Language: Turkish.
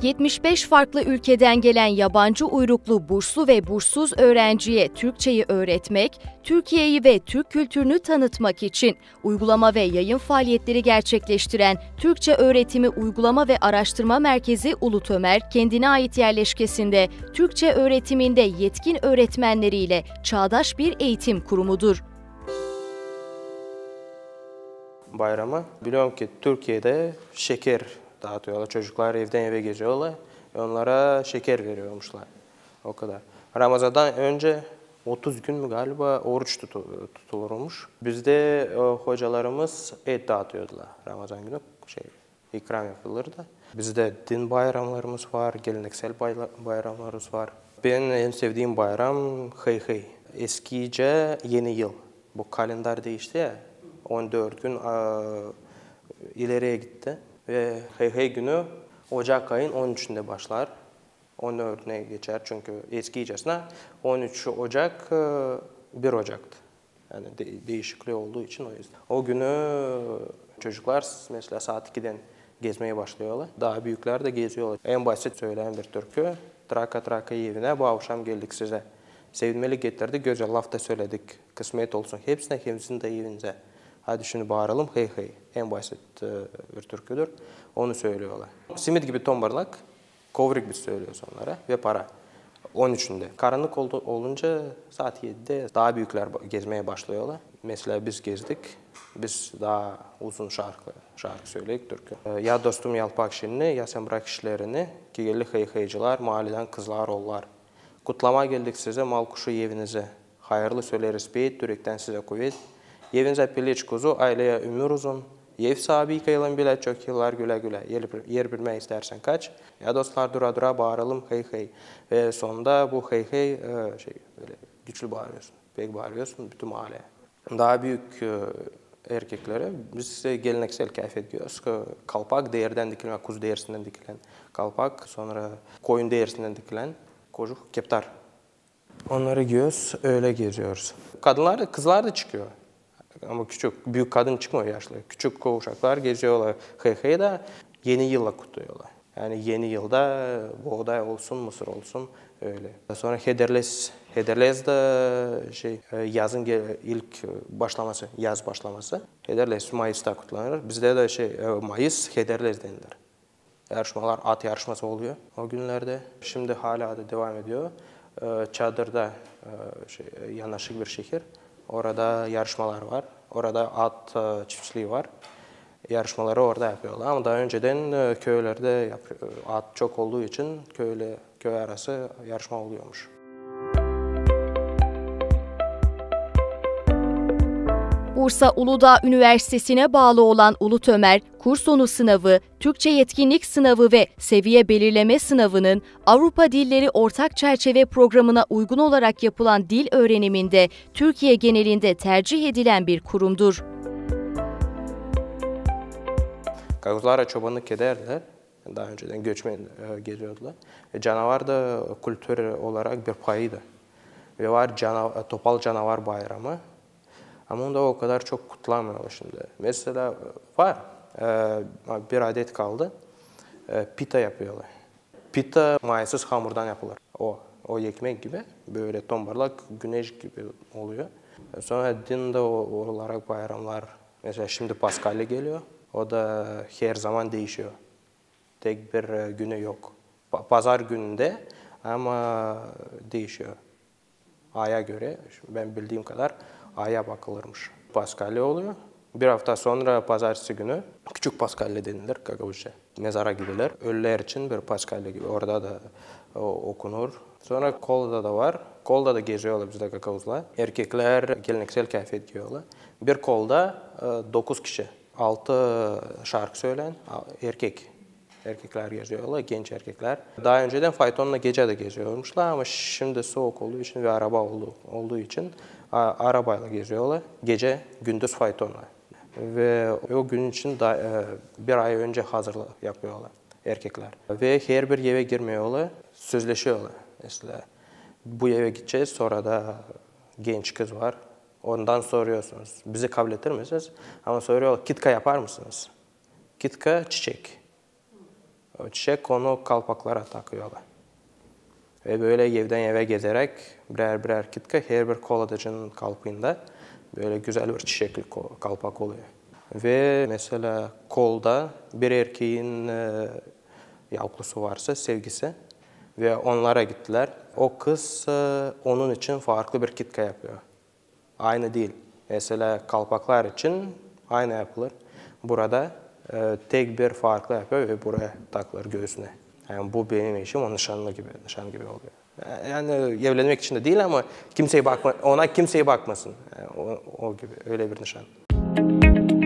75 farklı ülkeden gelen yabancı uyruklu burslu ve burssuz öğrenciye Türkçeyi öğretmek, Türkiye'yi ve Türk kültürünü tanıtmak için uygulama ve yayın faaliyetleri gerçekleştiren Türkçe Öğretimi Uygulama ve Araştırma Merkezi Ulu Ömer, kendine ait yerleşkesinde Türkçe öğretiminde yetkin öğretmenleriyle çağdaş bir eğitim kurumudur. Bayramı biliyorum ki Türkiye'de şeker dağıtıyorlar. Çocuklar evden eve geziyorlar. Onlara şeker veriyormuşlar. O kadar. Ramazan'dan önce 30 gün mü galiba oruç tutulurmuş. Bizde hocalarımız et dağıtıyordular. Ramazan günü ikram yapılırdı. Bizde din bayramlarımız var, geleneksel bayramlarımız var. Benim en sevdiğim bayram Hey Hey. Eskice yeni yıl. Bu kalender değişti ya. 14 gün ileriye gitti. Ve Hey Hey günü Ocak ayın 13'ünde başlar. 14'üne geçer çünkü eskicesine 13 Ocak 1 Ocak'tı. Yani değişikliği olduğu için o yüzden. O günü çocuklar mesela saat 2'den gezmeye başlıyorlar. Daha büyükler de geziyorlar. En basit söyleyen bir türkü. Traka traka evine bu akşam geldik size. Sevinmeli getirdik, güzel laf da söyledik. Kısmet olsun hepsinin de evinize. Hadi şimdi bağıralım hey hey. En basit bir türküdür. Onu söylüyorlar. Simit gibi tombarlak, kovrik biz söylüyoruz onlara ve para. 13'ünde. Karanlık olunca saat 7'de daha büyükler gezmeye başlıyorlar. Mesela biz gezdik. Biz daha uzun şarkı söyledik türkü. Ya dostum yalpak şirini, ya sen bırak işlerini. Ki geldi hey heyciler, mahalleden kızlar ollar. Kutlama geldik size, mal kuşu evinize. Hayırlı söyleriz beyit, türekten size kuvvet. Evinize piliç kuzu, aileye ömür uzun. Ev sahibi kayalım bile çok yıllar güle güle. Yer bilmeyi istersen kaç. Ya dostlar dura dura bağıralım hey hey. Ve sonunda bu hey hey böyle güçlü bağırıyorsun. Pek bağırıyorsun bütün mahalleye. Daha büyük erkeklere biz geleneksel kıyafet giyiyoruz. Kalpak değerden dikilen, kuzu değersinden dikilen kalpak. Sonra koyun değersinden dikilen kocuk, keptar. Onları giyiyoruz, öyle geziyoruz. Kızlar da çıkıyor. Ama büyük kadın çıkmıyor yaşlı. Küçük kuşaklar geziyorlar. Hey Hey'de yeni yılla kutluyorlar. Yani yeni yılda buğday olsun, mısır olsun öyle. Sonra Hederles de yazın ilk başlaması, yaz başlaması. Hederles Mayıs'ta kutlanır. Bizde de Mayıs Hederles denilir. Yarışmalar, at yarışması oluyor o günlerde. Şimdi hala da devam ediyor. Çadır'da yanaşık bir şehir. Orada yarışmalar var. Orada at çiftçiliği var. Yarışmaları orada yapıyorlar. Ama daha önceden köylerde at çok olduğu için köy arası yarışma oluyormuş. Bursa Uludağ Üniversitesi'ne bağlı olan Ulu Ömer, kurs sonu sınavı, Türkçe yetkinlik sınavı ve seviye belirleme sınavının Avrupa Dilleri Ortak Çerçeve Programı'na uygun olarak yapılan dil öğreniminde Türkiye genelinde tercih edilen bir kurumdur. Kaguzlara çobanlık ederler. Daha önceden göçmen geziyordular. Canavar da kültür olarak bir payıydı. Ve var topal canavar bayramı. Ama onda o kadar çok kutlanmıyor şimdi. Mesela var, bir adet kaldı, pita yapıyorlar. Pita mayasız hamurdan yapılır. O ekmek gibi, böyle tombarlak güneş gibi oluyor. Sonra dinde olarak bayramlar, mesela şimdi Paskalya geliyor. O da her zaman değişiyor. Tek bir günü yok. Pazar gününde ama değişiyor. Aya göre, ben bildiğim kadar aya bakılırmış. Paskalya oluyor. Bir hafta sonra pazartesi günü küçük Paskalya denilir Gagavuzca. Mezara gidilir. Ölüler için bir Paskalya gibi. Orada da okunur. Sonra kolda da var. Kolda da geziyorlar bizde Gagavuzlar. Erkekler geleneksel kıyafet giyiyorlar. Bir kolda 9 kişi. 6 şarkı söyleyen erkekler geziyorlar, genç erkekler. Daha önceden faytonla gece de geziyormuşlar ama şimdi soğuk olduğu için ve araba olduğu için arabayla geziyorlar. Gece, gündüz faytonla. Ve o gün için bir ay önce hazırlık yapıyorlar erkekler. Ve her bir eve girmiyorlar, sözleşiyorlar. Mesela bu eve gideceğiz, sonra da genç kız var. Ondan soruyorsunuz, bizi kabul eder misiniz? Ama soruyorlar, kitka yapar mısınız? Kitka çiçek. O çiçek onu kalpaklara takıyorlar. Ve böyle evden eve gezerek birer birer kitka her bir koladacının kalpında böyle güzel bir çiçekli kalpak oluyor. Ve mesela kolda bir erkeğin yavrusu varsa sevgisi ve onlara gittiler. O kız onun için farklı bir kitka yapıyor. Aynı değil. Mesela kalpaklar için aynı yapılır. Burada tek bir farklı yapıyor ve buraya takılır göğsüne. Yani bu benim işim, o nişan gibi oluyor. Yani evlenmek için de değil ama ona kimseye bakmasın. Yani o gibi, öyle bir nişan.